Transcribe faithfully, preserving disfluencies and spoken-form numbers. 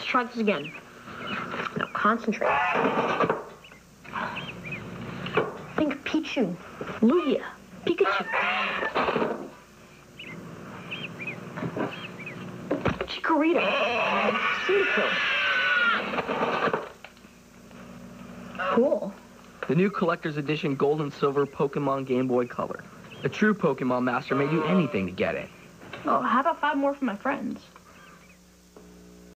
try this again. Now concentrate. Think Pichu, Lugia, Pikachu. Chikorita, Cyndaquil. Cool. The new collector's edition gold and silver Pokemon Game Boy Color. A true Pokemon master may do anything to get it. Oh, how about five more for my friends?